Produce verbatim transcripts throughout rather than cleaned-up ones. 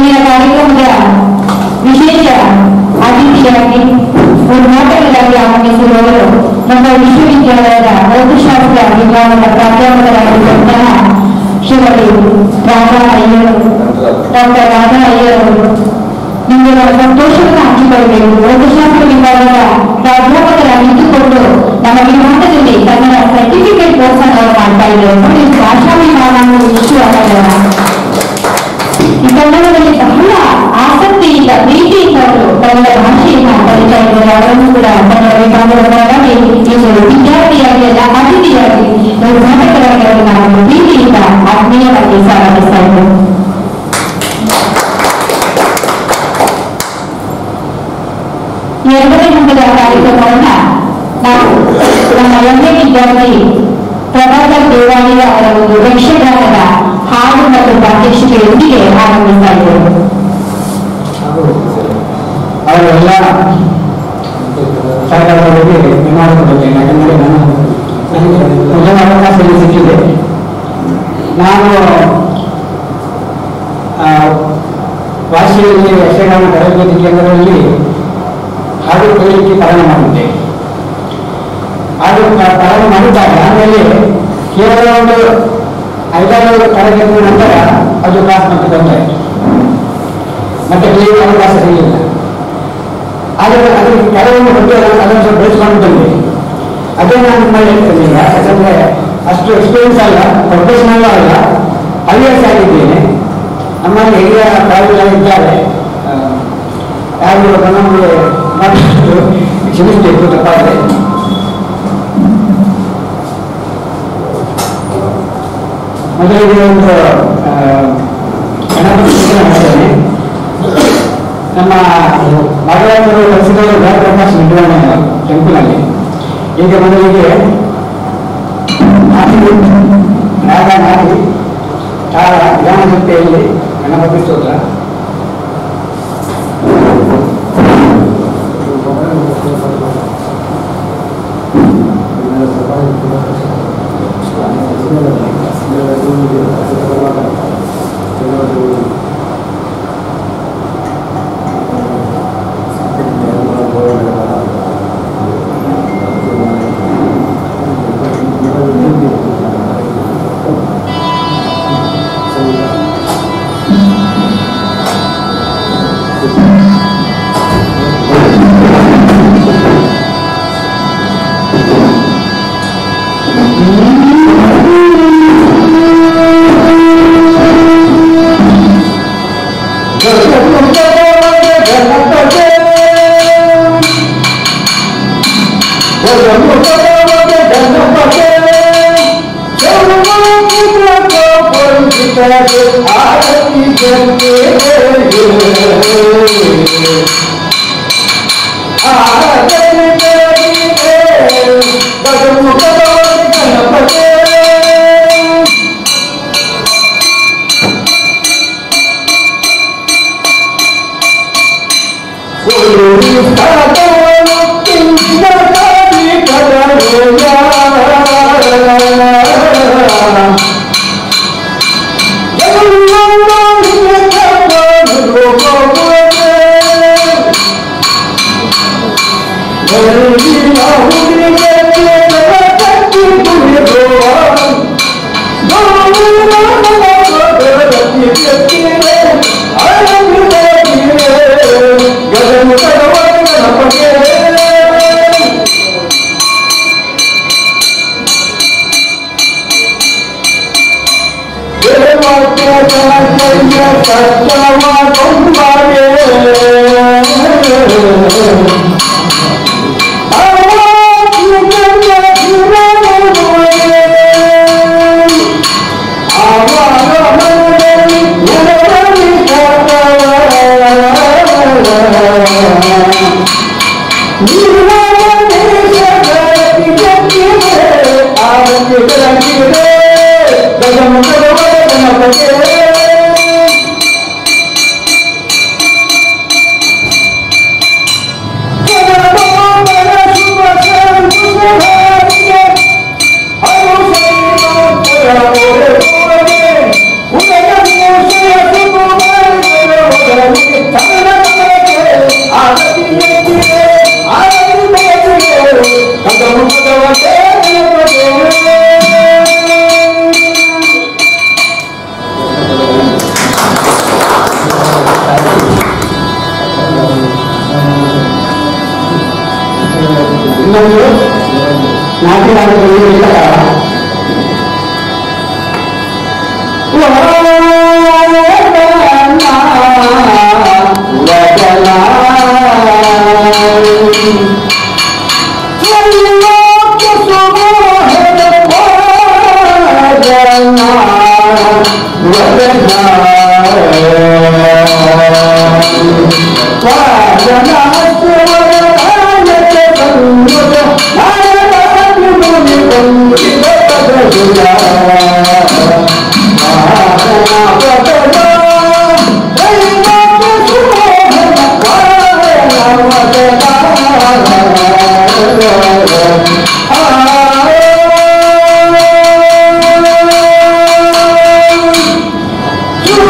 ಇಂದಿನ ಕಾರ್ಯಕ್ರಮದ ವಿಶೇಷ ಅತಿಥಿಯಾಗಿ ಉದ್ಘಾಟಕರಾಗಿ ಆಗಮಿಸಿರುವವರು ನಮ್ಮ ವಿಶ್ವವಿದ್ಯಾಲಯದ ಭೌತಶಾಸ್ತ್ರ ವಿಭಾಗದ ಪ್ರಾಧ್ಯಾಪಕರಾಗಿರುವಂತಹ ಶ್ರೀಮತಿ ರಾಧಾ ಅಯ್ಯರ್ ಡಾಕ್ಟರ್ ರಾಧಾ ಅಯ್ಯರ್ ಅವರು ನಿಮಗೆ ಸಂತೋಷವನ್ನು ಹಂಚಿಕೊಳ್ಳಬೇಕು. ಭೌತಶಾಸ್ತ್ರ ವಿಭಾಗದ ಪ್ರಾಧ್ಯಾಪಕರಾಗಿದ್ದುಕೊಂಡು ನಮ್ಮ ವಿಭಾಗದಲ್ಲಿ ಕನ್ನಡ ಸರ್ಟಿಫಿಕೇಟ್ ಕೋರ್ಸ್ ಅನ್ನು ಅವರು ಮಾಡ್ತಾ ಇದ್ದಾರೆ. ನೋಡಿ, ಭಾಷಾ ವಿಭಾಗ ಇಷ್ಟು ಆಗಲ್ಲ. ಈ ಕನ್ನಡದಲ್ಲಿ ಬಹಳ ಆಸಕ್ತಿಯಿಂದ ಪ್ರೀತಿಯಿಂದ ಅವರು ಕನ್ನಡ ಭಾಷೆಯನ್ನು ಕಲಿತಾ ಇದ್ದಾರೆ. ಅವರನ್ನು ಕೂಡ ಕನ್ನಡ ವಿಭಾಗದ ಪರವಾಗಿ ಇವರು ವಿದ್ಯಾರ್ಥಿಯಾಗಿ ಅಲ್ಲ ಅತಿಥಿಯಾಗಿ ಉದ್ಘಾಟಕರಾಗಿ ಅವರು ನಾವು ಪ್ರೀತಿಯಿಂದ ಆತ್ಮೀಯವಾಗಿ ಸ್ವಾಗತಿಸ್ತಾ ಇದ್ದೇವೆ. ಎರಡನೇ ಹಂತದ ಕಾರ್ಯಕ್ರಮವನ್ನ ನಾವು ನಮ್ಮ ಎಂ ಎ ವಿದ್ಯಾರ್ಥಿ ಪ್ರಭಾಕರ್ ದೇವಾಲಯ ಅವರ ಒಂದು ಯಕ್ಷಗಾನದ ಹಾಡು ಮತ್ತು ಪ್ರಾತ್ಯಕ್ಷಿಕೆಯೊಂದಿಗೆ ಆರಂಭಿಸ್ತಾ ಇದ್ದೇವೆ. ಅವರೆಲ್ಲ ಸರ್ಕಾರದವರಿಗೆ ವಿಮಾನಗೊಳ್ಳುತ್ತೇನೆ. ಯಾಕಂದರೆ ನಾನು ನನಗೆ ಮೊದಲ ಅವಕಾಶ ಸಿಕ್ಕಿದೆ. ನಾನು ಭಾಷೆಯಲ್ಲಿ ಯಕ್ಷಗಾನ ತರಬೇತಿ ಕೇಂದ್ರದಲ್ಲಿ ಹಾಡು ಕೇಳಲಿಕ್ಕೆ ಪ್ರಾರಂಭ ಮಾಡಿದ್ದೆ. ಹಾಡು ಪ್ರಾರಂಭ ಮಾಡಿದಾಗ ಆಮೇಲೆ ಕೇವಲ ಒಂದು ಐದಾರು ತರಗತಿ ನಂತರ ಅದು ಕ್ಲಾಸ್ ಮತ್ತೆ ಬಂದಾಯಿತು. ಮತ್ತೆ ಬೇರೆ ಅವಕಾಶ ಸಿಗಲಿಲ್ಲ. ಆದರೆ ಅದಕ್ಕೆ ಕೆಲವೊಂದು ಬಗ್ಗೆ ಅದನ್ನು ಸ್ವಲ್ಪ ಬೆಳೆಸ್ಕೊಂಡು ಬಂದೆ. ಅದೇ ನಾನು ಮಾಡಿ ಹೇಳ್ತೇನೆ. ಯಾಕಂದರೆ ಅಷ್ಟು ಎಕ್ಸ್ಪೀರಿಯನ್ಸ್ ಅಲ್ಲ, ಪ್ರೊಫೆಷನಲ್ ಅಲ್ಲ, ಹವ್ಯಾಸ ಆಗಿದ್ದೇನೆ. ನಮ್ಮಲ್ಲಿ ಹಿರಿಯ ಕಾಲೇಜಾಗಿದ್ದಾರೆ, ಯಾರು ನಮಗೆ ಮಾತಾಡಿದ್ರು ಕ್ಷಮಿಸಬೇಕು ತಪ್ಪಾದರೆ. ಮೊದಲಿಗೆ ಒಂದು ಗಣಪತಿ ಮಾಡ್ತೇನೆ. ನಮ್ಮ ನಾಗರಾಜರು ಕಲಿಸಿದವರು ಜಯಪ್ರಕಾಶ್ ನಿರ್ವಹಣೆ ಟೆಂಪಲ್ನಲ್ಲಿ. ಈಗ ಮೊದಲಿಗೆ ನಾಗ ನಾಗಿ ತಾಳ ಜ್ಞಾನ ಜೊತೆಯಲ್ಲಿ ಗಣಪತಿ ಸ್ತೋತ್ರ.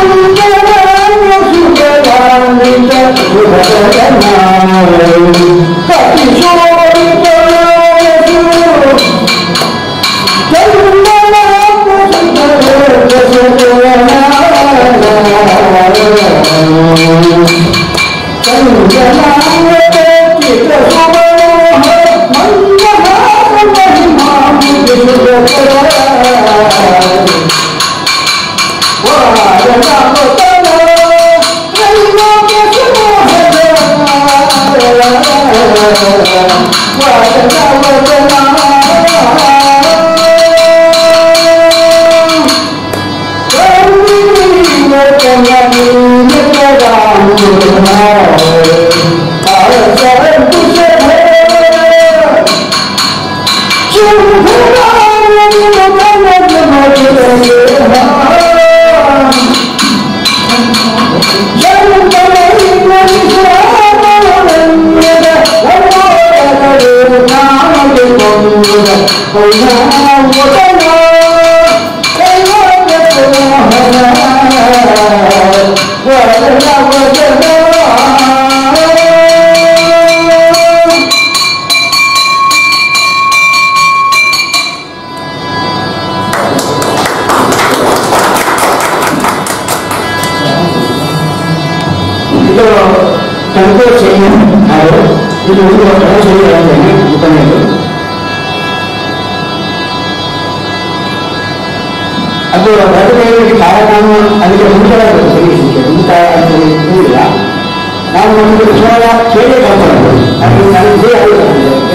ಅದು ರಜೆಗಳಿಗೆ ಕಾರ್ಯಕ್ರಮ ಅದಕ್ಕೆ ಮುಂಚೆಯಾಗಿ ಮುಂಚೆ ಇಲ್ಲ ನಾವು ಒಂದು ವಿಷಯ ಕೇಳಿ ಬರ್ತಾರೆ ಅದು ನನಗೆ ಆಗುತ್ತೆ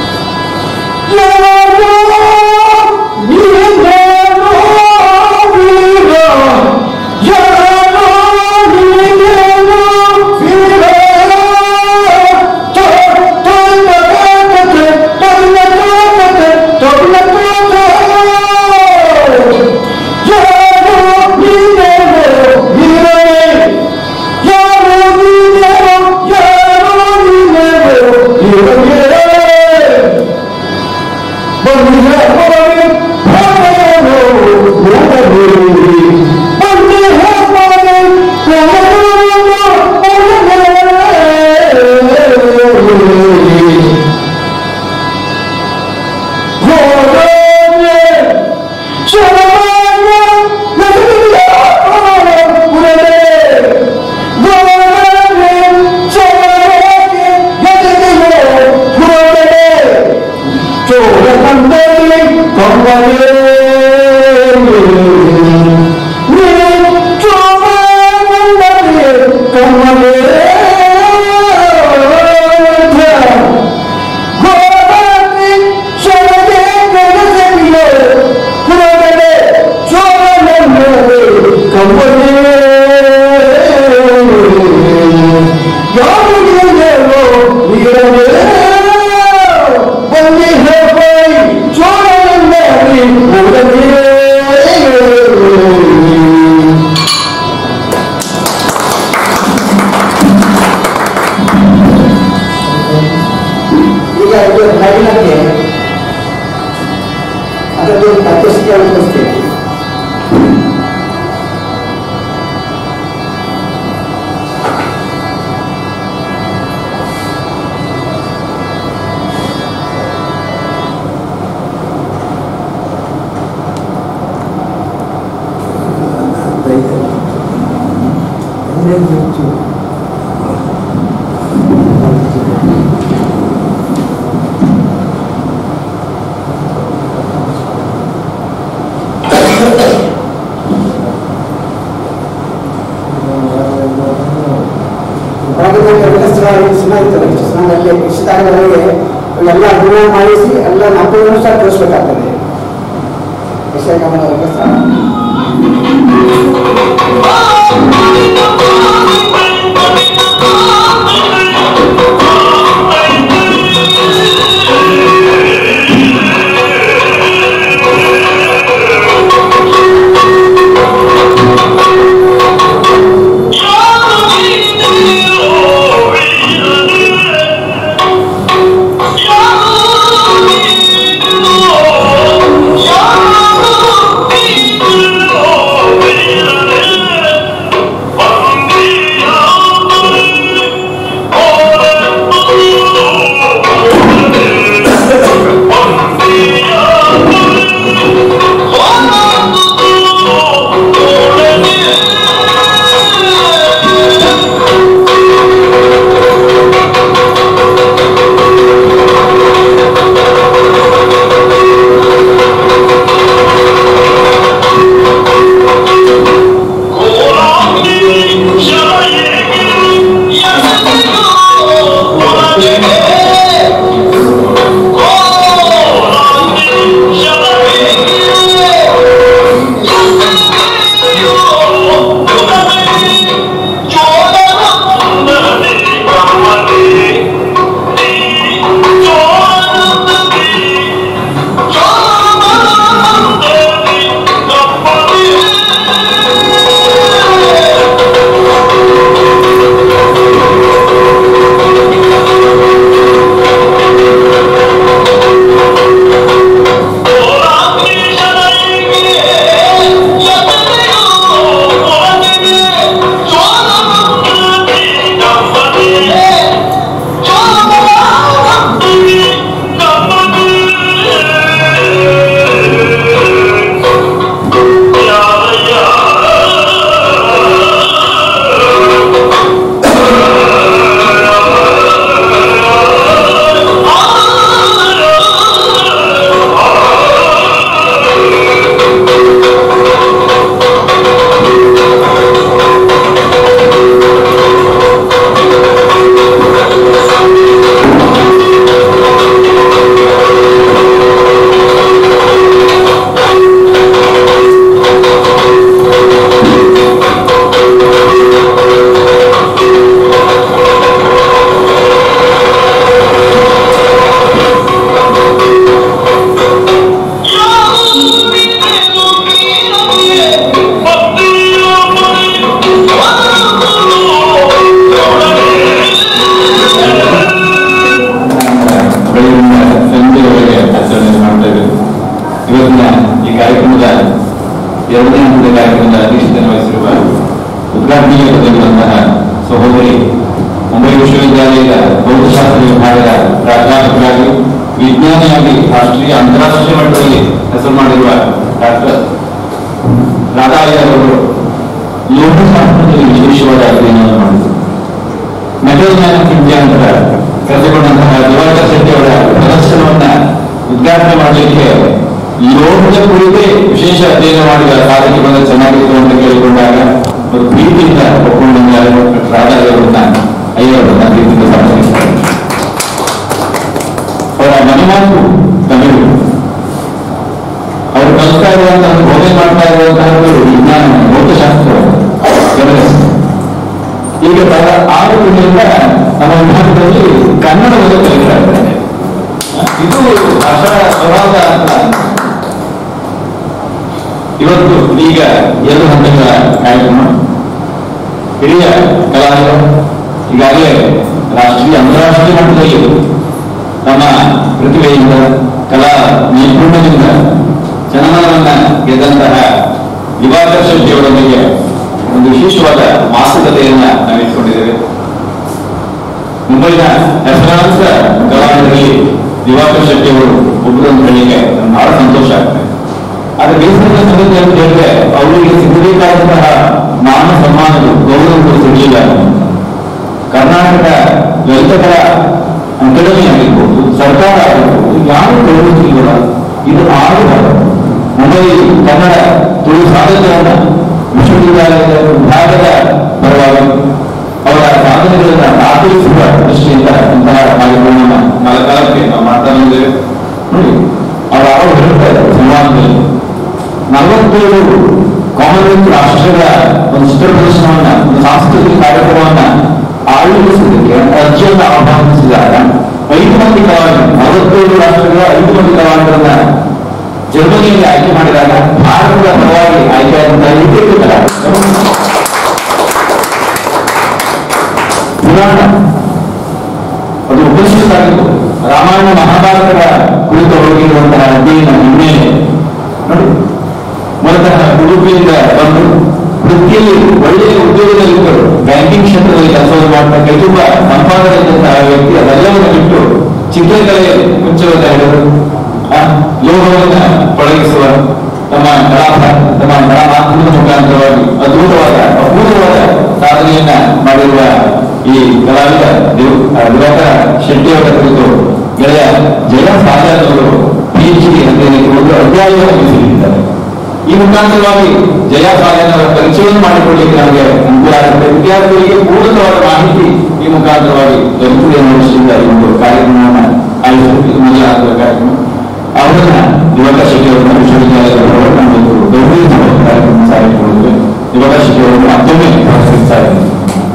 ಎಲ್ಲ ಗುಣ ಮಾಡಿಸಿ ಎಲ್ಲ ನಮ್ಮನ್ನು ಸಹ ತೋರಿಸಬೇಕಾಗ್ತದೆ ಉದ್ಘಾಟನೆಗೆ ಬಂದಿರುವಂತಹ ಸಹೋದರಿ ಮುಂಬೈ ವಿಶ್ವವಿದ್ಯಾಲಯದ ಭೌತಶಾಸ್ತ್ರ ವಿಭಾಗದ ಪ್ರಾಧ್ಯಾಪಕರಾಗಿ ವಿಜ್ಞಾನಿಯಾಗಿ ರಾಷ್ಟ್ರೀಯ ಅಂತಾರಾಷ್ಟ್ರೀಯ ಮಟ್ಟದಲ್ಲಿ ಹೆಸರು ಮಾಡಿರುವ ಡಾಕ್ಟರ್ ರಾಧಾಯ್ಯರವರು ಲೋಹಶಾಸ್ತ್ರದಲ್ಲಿ ವಿಶೇಷವಾದ ಅಧ್ಯಯನವನ್ನು ಮಾಡಿದರು. ಮೆಟಲ್ ಮ್ಯಾನ್ ಆಫ್ ಇಂಡಿಯಾ ಅಂತ ಕರೆದುಕೊಂಡಂತಹ ದಿವಾಕರ್ ಶೆಟ್ಟಿ ಅವರ ಪ್ರದರ್ಶನವನ್ನ ಉದ್ಘಾಟನೆ ಮಾಡಲಿಕ್ಕೆ ಲೋಹದ ಕುರಿತೇ ವಿಶೇಷ ಅಧ್ಯಯನ ಮಾಡಿದ ಸಾಧನೆ ಬಂದ ಚೆನ್ನಾಗಿತ್ತು ಅಂತ ಕೇಳಿಕೊಂಡಾಗ ಅವರು ಪ್ರೀತಿಯಿಂದ ಒಪ್ಪಿಕೊಂಡಿದ್ದಾರೆ. ರಾಧಾಯ್ಯವರನ್ನ ಅಯ್ಯವರನ್ನ ಪ್ರೀತಿಯಿಂದ ಸ್ವಾಗತಿಸ್ತಾರೆ. ಅವರ ಮನೆಮಾತು ತಮಿಳು. ಅವರು ಕಲಿಸ್ತಾ ಇರುವಂತಹ ಬೋಧನೆ ಮಾಡ್ತಾ ಇರುವಂತಹದ್ದು ವಿಜ್ಞಾನ ಭೌತಶಾಸ್ತ್ರವನ್ನು ಗಮನಿಸಿ. ಈಗ ಬಹಳ ಆರು ತಿಂಗಳಿಂದ ನಮ್ಮ ವಿಭಾಗದಲ್ಲಿ ಕನ್ನಡವನ್ನು ಕಲಿತಾ ಇದ್ದಾರೆ. ಇದು ಭಾಷಾ ಸ್ವಭಾವ ಅಂತ ಇವತ್ತು ಈಗ ಎರಡು ಹಂತಗಳ ಕಾರ್ಯಕ್ರಮ. ಹಿರಿಯ ಕಲಾವಿದರು ಈಗಾಗಲೇ ರಾಷ್ಟ್ರೀಯ ಅಂತಾರಾಷ್ಟ್ರೀಯ ಮಟ್ಟದಲ್ಲಿ ತಮ್ಮ ಪ್ರತಿಭೆಯಿಂದ ಕಲಾ ನೈಪುಣ್ಯದಿಂದ ಜನಮನವನ್ನ ಗೆದ್ದಂತಹ ದಿವಾಕರ್ ಶೆಟ್ಟಿ ಅವರೊಂದಿಗೆ ಒಂದು ವಿಶೇಷವಾದ ಮಾತುಕತೆಯನ್ನ ನಾವು ಇಟ್ಕೊಂಡಿದ್ದೇವೆ. ಮುಂಬೈನ ಹೆಸರಾಂತ ಕಲಾವಿದರಲ್ಲಿ ದಿವಾಕರ್ ಶೆಟ್ಟಿ ಅವರು ಒಬ್ಬರು ಅಂತ ಹೇಳಿಕೆ ಬಹಳ ಸಂತೋಷ ಆಗ್ತದೆ. ಆದ್ರೆ ಬೇಸರದ ಸಂಗತಿ ಅಂತ ಹೇಳಿದ್ರೆ ಅವರಿಗೆ ಸಿಗಬೇಕಾದಂತಹ ಮಾನ ಸನ್ಮಾನಗಳು ಗೌರವಗಳು ಸಿಗಲಿಲ್ಲ. ಕರ್ನಾಟಕ ಲಲಿತಕಲಾ ಅಕಾಡೆಮಿ ಆಗಿರ್ಬೋದು, ಸರ್ಕಾರ ಆಗಿರ್ಬೋದು, ಯಾರು ಗೌರವಿಸಿಲ್ಲ. ಇದು ಆರು ಮುಂಬೈ ಕನ್ನಡ ತುಳು ಸಾಧಕರನ್ನ ವಿಶ್ವವಿದ್ಯಾಲಯದ ವಿಭಾಗದ ಪರವಾಗಿ ಅವರ ಸಾಧನೆಗಳನ್ನ ಆಚರಿಸುವ ದೃಷ್ಟಿಯಿಂದ ಇಂತಹ ಕಾರ್ಯಕ್ರಮವನ್ನು ಕಾಲಕಾಲಕ್ಕೆ ನಾವು ಮಾಡ್ತಾ ಬಂದಿದ್ದೇವೆ. ನೋಡಿ, ಅವರು ಯಾವ ಹೇಳ್ತಾರೆ ಸಂವಾದದಲ್ಲಿ ನಲವತ್ತೇಳು ಕಾಮನ್ವೆಲ್ತ್ ರಾಷ್ಟ್ರಗಳ ಒಂದು ಚಿತ್ರ ಪ್ರದರ್ಶನವನ್ನ, ಒಂದು ಸಾಂಸ್ಕೃತಿಕ ಕಾರ್ಯಕ್ರಮವನ್ನ ಆಯೋಜಿಸುವುದಕ್ಕೆ ಅರ್ಜಿಯನ್ನು ಆಹ್ವಾನಿಸಿದಾಗ ಐದು ಮಂದಿ ಕಲಾವಿದರು, ನಲವತ್ತೇಳು ರಾಷ್ಟ್ರಗಳ ಐದು ಮಂದಿ ಕಲಾವಿದರನ್ನ ಜರ್ಮನಿಯಲ್ಲಿ ಆಯ್ಕೆ ಮಾಡಿದಾಗ ಭಾರತದ ಪರವಾಗಿ ಆಯ್ಕೆಯಾದಂತಹ ಏಕೈಕ ಕಲಾವಿದರು ಪುರಾಣ, ಅದು ಉಪನಿಷತ್ತಾಗಿತ್ತು. ರಾಮಾಯಣ ಮಹಾಭಾರತದ ಕುರಿತು ಹೋಗಿರುವಂತಹ ಅಧ್ಯಯನ ಹಿನ್ನೆಲೆ ನೋಡಿ, ಮೂಲತಃ ಉಡುಪಿಯಿಂದ ಬಂದು ವೃತ್ತಿಯಲ್ಲಿ ಒಳ್ಳೆಯ ಉದ್ಯೋಗದಲ್ಲಿದ್ದರು. ಬ್ಯಾಂಕಿಂಗ್ ಕ್ಷೇತ್ರದಲ್ಲಿ ಕೆಲಸವನ್ನು ಮಾಡ್ತಾ ಕೈ ತುಂಬ ಸಂಪಾದನೆ ಇದ್ದಂತಹ ವ್ಯಕ್ತಿ ಅದೆಲ್ಲವನ್ನು ಬಿಟ್ಟು ಚಿತ್ರಕಲೆಯಲ್ಲಿ ಮುಂಚೆವಾದ ಹೇಳಿದರು. ಲೋಹವನ್ನು ಪಳಗಿಸುವ ತಮ್ಮ ಕಲಾ ತಮ್ಮ ಕಲಾ ಮಾಧ್ಯಮದ ಮುಖಾಂತರವಾಗಿ ಅದ್ಭುತವಾದ ಅಪೂರ್ವವಾದ ಸಾಧನೆಯನ್ನ ಮಾಡಿರುವ ಈ ಕಲಾವಿದ ದಿವಾಕರ ಶೆಟ್ಟಿ ಅವರ ಕುರಿತು ಗೆಳೆಯ ಜಯ ಸಾಗರ್ ಅವರು ಪಿ ಎಚ್ ಡಿ ಅಧ್ಯಯನಕ್ಕೆ ಒಂದು ಅಧ್ಯಾಯವನ್ನು ಮೀಸಲಿಟ್ಟಿದ್ದಾರೆ. ಈ ಮುಖಾಂತರವಾಗಿ ಜಯ ಸಾಗರ್ ಅವರ ಪರಿಚಯವನ್ನು ಮಾಡಿಕೊಳ್ಳಲಿಕ್ಕೆ ನಮಗೆ ಅನುಕೂಲ ಆಗುತ್ತೆ. ವಿದ್ಯಾರ್ಥಿಗಳಿಗೆ ಪೂರಕವಾದ ಮಾಹಿತಿ ಈ ಮುಖಾಂತರವಾಗಿ ದೊರೆತಿದೆ ಅನ್ನೋ ದೃಷ್ಟಿಯಿಂದ ಈ ಒಂದು ಕಾರ್ಯಕ್ರಮವನ್ನು ಆಯೋಜಿಸುವುದು ಮೊದಲ ಹಂತದ ಕಾರ್ಯಕ್ರಮ. ಅವರನ್ನ ದಿವಾಕರ್ ಶೆಟ್ಟಿ ಅವರನ್ನ ವಿಶ್ವವಿದ್ಯಾಲಯದ ಒಂದು ಗೌರವ ಕಾರ್ಯಕ್ರಮ ಸಾಗಿಕೊಳ್ಳುತ್ತೇವೆ. ದಿವಾಕರ್ ಶೆಟ್ಟಿ ಅವರನ್ನು ಮತ್ತೊಮ್ಮೆ ಸ್ವಾಗತಿಸ್ತಾ ಇದ್ದೇನೆ.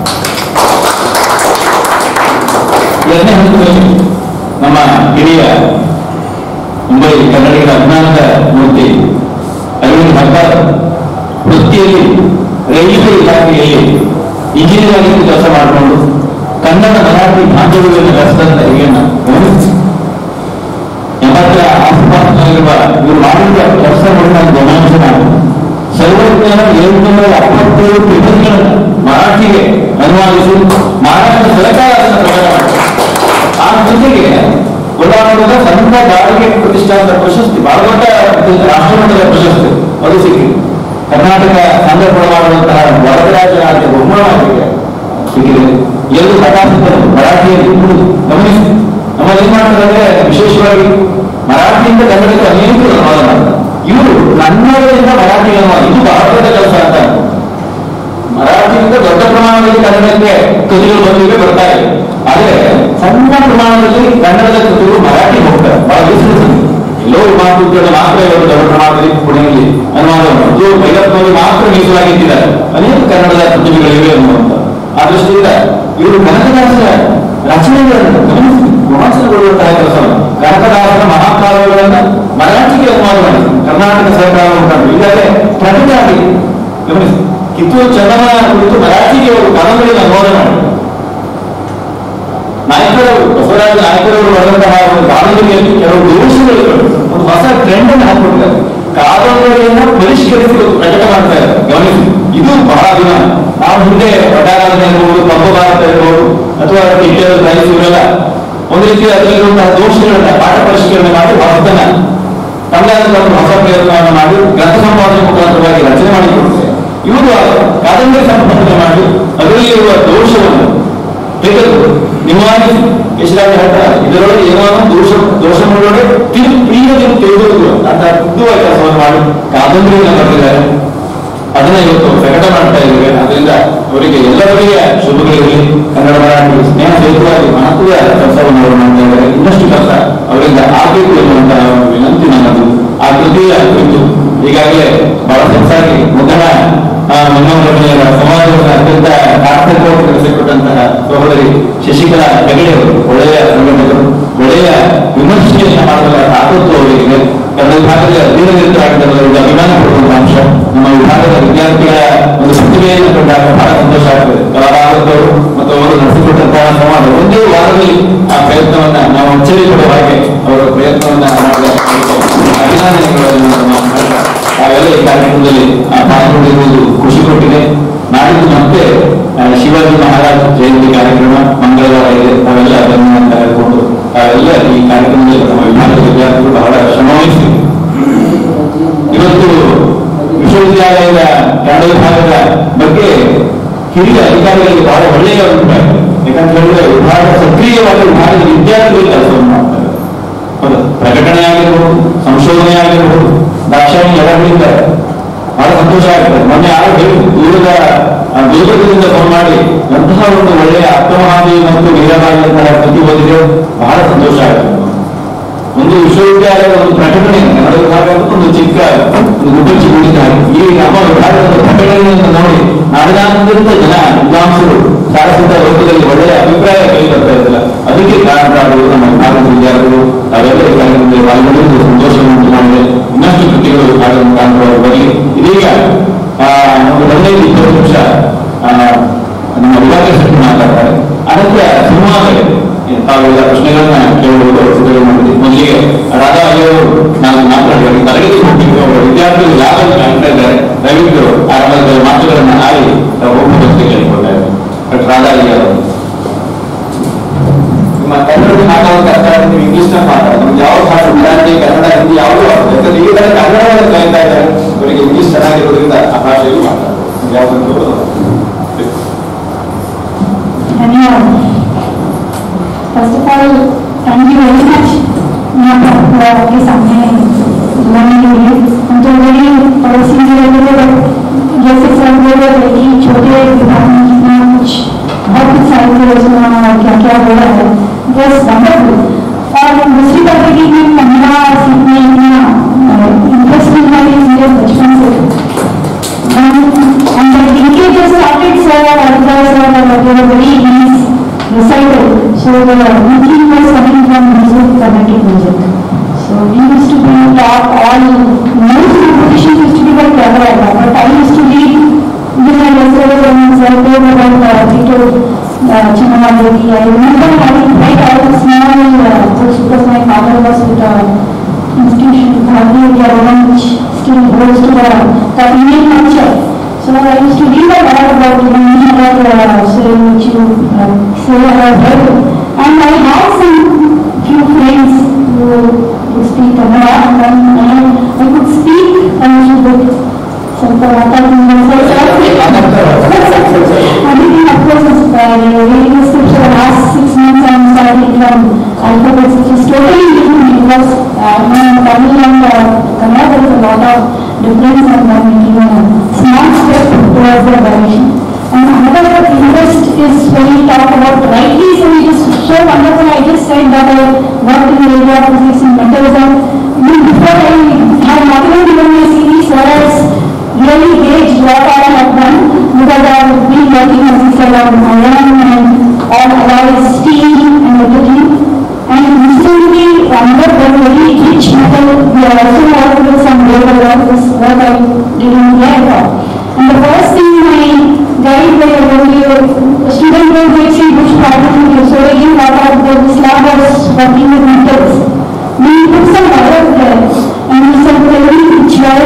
ಎರಡನೇ ಹಂತದಲ್ಲಿ ನಮ್ಮ ಹಿರಿಯ ಮುಂಬೈ ಕನ್ನಡಿಗರ ಅಭಿಮಾನದ ಮೂರ್ತಿ ಅರವಿಂದ್ ಭಟ್ಟಾರ್ ವೃತ್ತಿಯಲ್ಲಿ ರೈಲ್ವೆ ಇಲಾಖೆಯಲ್ಲಿ ಇಂಜಿನಿಯರ್ ಆಗಿ ಕೆಲಸ ಮಾಡಿಕೊಂಡು ಕನ್ನಡ ಮರಾಠಿ ಬಾಂಧವ್ಯವನ್ನು ಬೆಳೆಸಿದಂತ ಹಿರಿಯನ್ನ ಗಮನಿಸಿ ಎಂಬತ್ತರ ಆಸುಪಾಸಿನಲ್ಲಿರುವ ಇವರು ಮಾಡಿದ ಕೆಲಸಗಳನ್ನ ಗಮನಿಸಿ ನಾವು ಸರ್ವಜ್ಞಾನ ಏಳುನೂರ ಎಪ್ಪತ್ತೇಳು ತ್ರಿಭಂಗಿಗಳನ್ನು ಮರಾಠಿಗೆ ಅನುವಾದಿಸಿ ಮಹಾರಾಷ್ಟ್ರ ಸರ್ಕಾರ ಅದನ್ನು ಪ್ರಕಟ ಮಾಡಿದೆ. ಆ ಜೊತೆಗೆ ಉದಾಹರಣೆಗೆ ಸಂತ ಬಾಳಿಗೆ ಪ್ರತಿಷ್ಠಾನದ ಪ್ರಶಸ್ತಿ, ಬಹಳ ದೊಡ್ಡ ರಾಷ್ಟ್ರಮಟ್ಟದ ಪ್ರಶಸ್ತಿ ಅದು ಸಿಕ್ಕಿದೆ. ಕರ್ನಾಟಕ ಸಂಘ ಕೊಡಮಾಡುವಂತಹ ವರದರಾಜ ರಾಜ್ಯ ಬಹುಮಾನವಾಗಿದೆ ಸಿಕ್ಕಿದೆ. ಎರಡು ಕಥಾಸಿದ್ದರು ಮರಾಠಿಯಲ್ಲಿ ಗಮನಿಸಿ. ನಮ್ಮಲ್ಲಿ ಏನ್ ಮಾಡ್ತಾರೆ ವಿಶೇಷವಾಗಿ ಮರಾಠಿಯಿಂದ ಕನ್ನಡಕ್ಕೆ ಅನೇಕ ಅನುವಾದ ಮಾಡ್ತಾರೆ. ಇವರು ಕನ್ನಡದಿಂದ ಮರಾಠಿ ಅನುವಾದ, ಇದು ಭಾರತದ ಕೆಲಸ ಅಂತ. ಮರಾಠಿಯಿಂದ ದೊಡ್ಡ ಪ್ರಮಾಣದಲ್ಲಿ ಕನ್ನಡಕ್ಕೆ ಕೃತಿಗಳು ಬಂದಿವೆ ಬರ್ತಾ ಇದೆ. ಆದ್ರೆ ಸಣ್ಣ ಪ್ರಮಾಣದಲ್ಲಿ ಕನ್ನಡದ ಕೃತಿಗಳು ಮರಾಠಿ ಹೋಗ್ತಾರೆ. ಬಹಳ ವಿಸ್ತರಿಸಿದೆ. ಎಲ್ಲೋ ಮಾತುಗಳು ಮಾತ್ರ ಇವರು ದೊಡ್ಡ ಪ್ರಮಾಣದಲ್ಲಿ ಪುಣೆಯಲ್ಲಿ ಅನುವಾದವನ್ನು ಭೈರಪ್ಪನವರಿಗೆ ಮಾತ್ರ ಮೀಸಲಾಗಿಟ್ಟಿದ್ದಾರೆ. ಅನೇಕ ಕನ್ನಡದ ಕೃತಿಗಳಿವೆ ಅನ್ನುವಂಥ ಆ ದೃಷ್ಟಿಯಿಂದ ಇವರು ಕನಕದಾಸರ ರಚನೆಗಳನ್ನು ಗಮನಿಸಿ ವಾಚನಗೊಳ್ಳುವಂತಹ ಕೆಲಸವನ್ನು, ಕನಕದಾಸರ ಮಹಾಕಾವ್ಯಗಳನ್ನು ಮರಾಠಿಗೆ ಅನುವಾದ ಮಾಡಿ ಕರ್ನಾಟಕ ಸರ್ಕಾರ ಮುಖಾಂತರ ಈಗಾಗಲೇ ಪ್ರಕಟ ಆಗಿದೆ. ಗಮನಿಸಿ, ಕಿತ್ತೂರು ಚೆನ್ನಮ್ಮನ ಕುರಿತು ಮರಾಠಿಗೆ ಅವರು ಕಾದಂಬರಿಯನ್ನು ಅನುವಾದ ಮಾಡಿ ನಾಯಕರವರು ಬಸವರಾಜ ನಾಯಕರವರು ಬರೆದಂತಹ ಒಂದು ಕಾದಂಬರಿಯಲ್ಲಿ ಕೆಲವು ದೋಷಗಳು ಒಂದು ಹೊಸ ಟ್ರೆಂಡ್ ಅನ್ನು ಹಾಕಿಕೊಟ್ಟಿದ್ದಾರೆ. ಕಾದಂಬರಿಯನ್ನು ಪರಿಷ್ಕರಿಸಿ ಪ್ರಕಟ ಮಾಡ್ತಾರೆ. ಗಮನಿಸಿ, ಇದು ಬಹಳ ದಿನ ನಾವು ಹಿಂದೆ ವಟಾರಾಧನೆ ಇರ್ಬೋದು, ಪಂಪ ಭಾರತ ಇರ್ಬೋದು, ಅಥವಾ ಟಿಟ್ಟರ್ ರೈಸ್ ಇವರೆಲ್ಲ ಒಂದು ರೀತಿ ಅದರಲ್ಲಿರುವಂತಹ ದೋಷಗಳನ್ನ ಪಾಠ ಪರಿಷ್ಕರಣೆ ಮಾಡಿ ಹೊಸದನ್ನ ತಮ್ಮದಾದ ಒಂದು ಹೊಸ ಪ್ರಯತ್ನವನ್ನು ಮಾಡಿ ಗ್ರಂಥ ಸಂಪಾದನೆ ಮುಖಾಂತರವಾಗಿ ರಚನೆ ಮಾಡಿಕೊಡ್ತಾರೆ. ಇವರು ಕಾದಂಬರಿ ಸಂಪಾದನೆ ಮಾಡಿ ಅದರಲ್ಲಿರುವ ದೋಷವನ್ನು ತೆಗೆದು ನಿವಾರಿಸಿ ಯಶರಾಜ ಹೇಳ್ತಾರೆ, ಇದರೊಳಗೆ ಏನಾದರೂ ದೋಷ ದೋಷಗಳೊಳಗೆ ತಿರು ಪ್ರಿಯದಿಂದ ತೆಗೆದುಕೊಳ್ಳುವ ಅಂತ ಬುದ್ಧುವ ಕೆಲಸವನ್ನು ಮಾಡಿ ಕಾದಂಬರಿಯನ್ನು ಬರೆದಿದ್ದಾರೆ. ಅದನ್ನ ಇವತ್ತು ಪ್ರಕಟ ಮಾಡ್ತಾ ಇದ್ದೇವೆ. ಅದರಿಂದ ಅವರಿಗೆ ಎಲ್ಲರಿಗೆ ಶುಭಗಳಿರಲಿ. ಕನ್ನಡ ಮರಾಠಿ ಸ್ನೇಹ ಸೇತುವಾಗಿ ಮಹತ್ವದ ಕೆಲಸವನ್ನು ಅವರು ಮಾಡ್ತಾ ಇದ್ದಾರೆ. ಇನ್ನಷ್ಟು ಕೆಲಸ ಅವರಿಂದ ಆಗಬೇಕು ಎನ್ನುವಂತಹ ವಿನಂತಿ ನನ್ನದು. ಆ ಕೃತಿಯ ಕುರಿತು ಈಗಾಗಲೇ ಬಹಳ ಸೊಗಸಾಗಿ ಮುಖಂಡ ಮನೋರಂಜನೆಯ ಸಮಾಜವನ್ನು ಅತ್ಯಂತ ಕಾರ್ತಕವಾಗಿ ನಡೆಸಿಕೊಟ್ಟಂತಹ ಸಹೋದರಿ ಶಶಿಕಲಾ ಹೆಗಡೆ ಅವರು ಒಳ್ಳೆಯ ಸಂಘಟಕರು, ಒಳ್ಳೆಯ ವಿಮರ್ಶೆಯನ್ನು ಮಾಡಲು ತಾಕತ್ತು ಅವರಿಗೆ. ಕನ್ನಡ ವಿಭಾಗದ ಅಧೀನರಾಗಿದ್ದವರಿಗೆ ಅಭಿಮಾನ ಪಡುವಂತಹ ಅಂಶ. ನಮ್ಮ ವಿಭಾಗದ ವಿದ್ಯಾರ್ಥಿಗಳ ಒಂದು ಪ್ರತಿಭೆಯನ್ನು ಕಂಡಾಗ ಬಹಳ ಸಂತೋಷ ಆಗ್ತದೆ. ಕಲಾವಿದರು ಮತ್ತು ಅವರು ನಡೆಸಿಕೊಟ್ಟಂತಹ ಸಮಾಜ ಒಂದೇ ವಾರದಲ್ಲಿ ಆ ಪ್ರಯತ್ನವನ್ನ ನಾವು ಅಚ್ಚರಿ ಪಡುವ ಹಾಗೆ ಅವರ ಪ್ರಯತ್ನವನ್ನ ಮಾಡಿದ ಅಭಿನಂದನೆಗಳನ್ನು ತಾವೆಲ್ಲ ಈ ಕಾರ್ಯಕ್ರಮದಲ್ಲಿ ಪಾಲ್ಗೊಂಡಿರುವುದು ಖುಷಿ ಕೊಟ್ಟಿದೆ. ನಾಡಿದ್ದು ಮತ್ತೆ ಶಿವಾಜಿ ಮಹಾರಾಜ್ ಜಯಂತಿ ಕಾರ್ಯಕ್ರಮ ಮಂಗಳವಾರ ಇದೆ. ತಾವೆಲ್ಲ ಅದನ್ನು ಹೇಳ್ಕೊಂಡು ತಾವೆಲ್ಲ ಈ ಕಾರ್ಯಕ್ರಮದಲ್ಲಿ ನಮ್ಮ ವಿಭಾಗದ ವಿದ್ಯಾರ್ಥಿಗಳು ಬಹಳ ಶ್ರಮವಹಿಸಿ ಇವತ್ತು ವಿಶ್ವವಿದ್ಯಾಲಯದ ಕನ್ನಡ ವಿಭಾಗದ ಬಗ್ಗೆ ಹಿರಿಯ ಅಧಿಕಾರಿಗಳಿಗೆ ಬಹಳ ಒಳ್ಳೆಯ ಅಭಿಪ್ರಾಯ. ಯಾಕಂತ ಹೇಳಿದ್ರೆ ವಿಭಾಗ ಸಕ್ರಿಯವಾಗಿ ವಿಭಾಗದ ವಿದ್ಯಾರ್ಥಿಗಳು ಕೆಲಸವನ್ನು ಮಾಡ್ತಾರೆ. ಹೌದು, ಪ್ರಕಟಣೆ ಆಗಿರ್ಬೋದು, ಸಂಶೋಧನೆ ಆಗಿರ್ಬೋದು, ದಾಕ್ಷಾಯಣಿ ಎಲ್ಲರಿದ್ದಾರೆ. ಬಹಳ ಸಂತೋಷ ಆಗ್ತದೆ. ಮೊನ್ನೆ ಯಾರು ಹೇಳಿ ದೂರದ ದುರ್ಗದಿಂದ ಫೋನ್ ಮಾಡಿ ಅಂತಹ ಒಂದು ಒಳ್ಳೆಯ ಅಕ್ಕಮಹಾದಿ ಮತ್ತು ವೀರಬಾಯಿಯಂತಹ ಕೃತಿ ಓದಿದೆ. ಬಹಳ ಸಂತೋಷ ಆಗ್ತದೆ. ಒಂದು ವಿಶ್ವವಿದ್ಯಾಲಯದ ಒಂದು ಪ್ರಕಟಣೆ ಕನ್ನಡ ವಿಭಾಗ ಒಂದು ಚಿಕ್ಕ ಒಂದು ಗುಬ್ಬಚ್ಚಿ ಗುಡಿದ್ದಾರೆ. ಈ ನಮ್ಮ ವಿಭಾಗದ ಪ್ರಕಟಣೆಯನ್ನು ನೋಡಿ ನಾಡಿನಾದ್ಯಂತ ಜನ ವಿದ್ವಾಂಸರು ಸಾರಸ್ವತ ವರ್ಗದಲ್ಲಿ ಒಳ್ಳೆಯ ಅಭಿಪ್ರಾಯ ಕೇಳಿ ಬರ್ತಾ ಇರಲಿಲ್ಲ. ಅದಕ್ಕೆ ಕಾರಣರಾಗುವುದು ನಮ್ಮ ವಿಭಾಗದ ವಿದ್ಯಾರ್ಥಿಗಳು ತಾವೆಲ್ಲ ಈ ಕಾರ್ಯಕ್ರಮದಲ್ಲಿ ಪಾಲ್ಗೊಂಡಿದ್ದು ಸಂತೋಷವನ್ನು ಮಾಡಿದೆ. ಇನ್ನಷ್ಟು ಕೃತಿಗಳು ವಿಭಾಗದ ಮುಖಾಂತರ ಬರಲಿ. ಇದೀಗ ಒಂದು ಹದಿನೈದು ಇಪ್ಪತ್ತು ನಿಮಿಷ ನಮ್ಮ ವಿಭಾಗ ಸಚಿವರು ಮಾತಾಡ್ತಾರೆ. ಅನಂತರ ಸಂವಾದಗಳು ತಾವೆಲ್ಲ ಪ್ರಶ್ನೆಗಳನ್ನ ಕೇಳುವುದು ಸಿದ್ಧತೆ ಮಾಡಿದೆ. ಮೊದಲಿಗೆ ರಾಧಾ ಅಯ್ಯವರು ನಾನು ಮಾತನಾಡಿ ತರಗತಿ ಹೋಗಿದ್ದು ಅವರ ವಿದ್ಯಾರ್ಥಿಗಳು ಯಾರು ಕಾಣ್ತಾ ಇದ್ದಾರೆ, ದಯವಿಟ್ಟು ಆರಂಭದ ಮಾತುಗಳನ್ನ ಆಡಿ ಹೋಗುವುದಕ್ಕೆ ಕೇಳಿಕೊಳ್ತಾರೆ. ಬಟ್ ರಾಧಾ ಅಯ್ಯವರು ನಿಮ್ಮ ಕನ್ನಡದಲ್ಲಿ ಮಾತಾಡೋದು ಕಷ್ಟ, ನೀವು ಇಂಗ್ಲಿಷ್ ನ ಮಾತಾಡೋದು. ನಮ್ಗೆ ಯಾವ ಭಾಷೆ ಮರಾಠಿ, ಕನ್ನಡ, ಹಿಂದಿ ಯಾವುದೂ ಆಗ್ತದೆ. ಯಾಕಂದ್ರೆ ಈಗ ಕನ್ನಡವನ್ನು ಕಲಿತಾ ಇದ್ದಾರೆ, ಅವರಿಗೆ ಇಂಗ್ಲಿಷ್ ಚೆನ್ನಾಗಿರೋದ್ರಿಂದ ಆ ಭಾಷೆಯಲ್ಲಿ ಮಾತಾಡೋದು ಯಾವ್ದು. ಧನ್ಯವಾದ. First of all, thank you very much आपके सामने बोलने के लिए. हम तो बड़ी पड़ोसी में रहते थे, जैसे सर बोल रहे थे कि छोटे विभाग में कितना कुछ बहुत कुछ सारी योजना और क्या क्या हो रहा है, बस वंडरफुल. और दूसरी बात है कि मैं कन्नड़ा सीखने इतना इंटरेस्टिंग है मेरे बचपन से. And the linkage just started, sir, Aditya sir, they were very nice. Recital. So the meeting was coming from music Carnatic music. So we used to be taught all most competitions used to be by Kerala, but I used to read when I was and sir told about Tito Chinnamalavi. I remember having quite all the small uh, books because my father was with the institution Bharatiya Vidya which still holds to the, the Indian culture. So I used to read a lot about many other uh, say which you uh, say I have heard. And I have some few friends who, who speak Kannada, and I, I could speak a little bit. ಸ್ವಲ್ಪ ಮಾತಾಡ್ತೀನಿ. Everything of course is reading the scripture the last six months I am studying from alphabets, which is totally different because uh, in Tamil and uh, Kannada there is a lot of difference and I'm making a small step towards the direction. And another interest is when you talk about rightly, so it is so wonderful. I just said that I worked in the area of physics and mentalism. Even before I had not even given my C V, so I was really engaged what I have done because I have been working as I said on iron and all alloys, steel and everything. And recently, another very rich metal, we are also working with some labor work, this work I did in the airport. And the first thing my guide was about the student was like, see which problem you so again what out the slab was working with metals. We put some wires there and we said every which was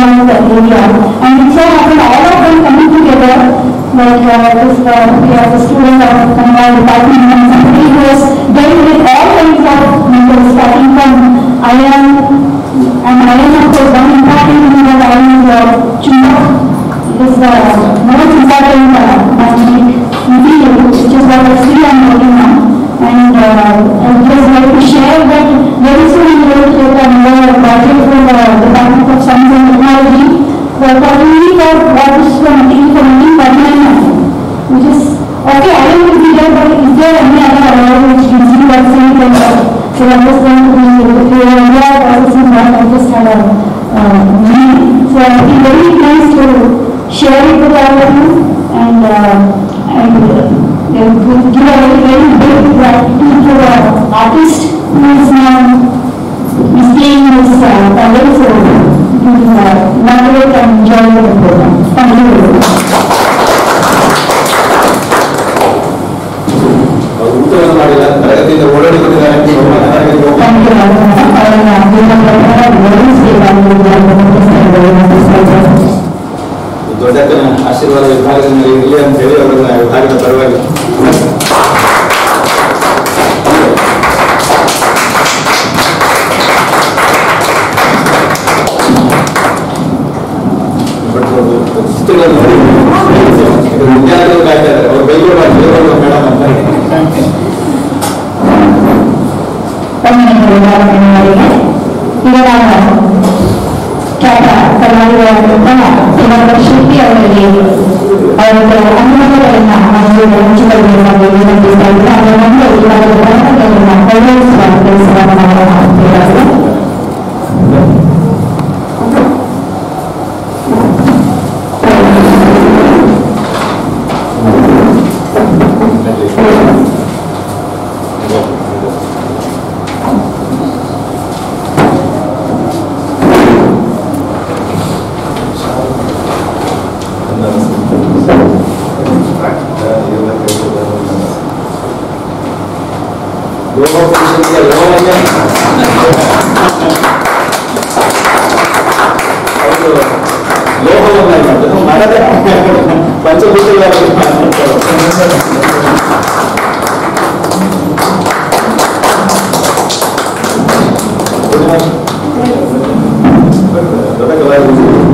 around that area. And it so happened all of them coming together, like uh, this, uh, we have a student of Kannada department and somebody who was dealt with all kinds of members, starting from iron, and iron of course one important thing that iron is uh, Chumbak. It is the most important uh, magnetic material, which is what I see I'm working on. And uh, I just like to share that very soon we will take another project from the Department of Science and Technology, where probably for what is the material for making permanent, which is okay, I don't think we there, but is there any other award which gives you that same kind of, so I was going to be able to clear India processing what I just had a uh, meeting. So I think very nice to share it with all of you, and uh, and uh, they will give a very, very big gratitude to the artist who is now displaying his uh, talent, so you can uh, moderate and enjoy the program. Thank you very much. ದೊಡ್ಡಕ್ಕನ ಆಶೀರ್ವಾದ ವಿಭಾಗದಲ್ಲಿ ಇರಲಿ ಅಂತ ಹೇಳಿ ಅವರನ್ನ ವಿಭಾಗದ ಪರವಾಗಿ ವಿದ್ಯಾರ್ಥಿಗಳು ಕಾಯ್ತಾ ಇದ್ದಾರೆ. ಅವ್ರು ಬೈಗಳು ಮೇಡಮ್ ಅಂತ ಶಿಲ್ಪಿ ಅವರಿಗೆ ಅವರ ಅನುಭವಗಳನ್ನ ಹಂಚಿಕೊಳ್ಳಬೇಕಾಗಿ ವಿನಂತಿಸ್ತಾ ಇದ್ದಾರೆ. ಅವರ ಒಂದು ಇವಾಗ ಭಾರತದಲ್ಲಿನ ಕೈಗೊಳಿಸುವ ಕೆಲಸವನ್ನು ನಾವು ಮಾಡ್ತಿದ್ದಾರೆ. ಪಂಚಭೂತ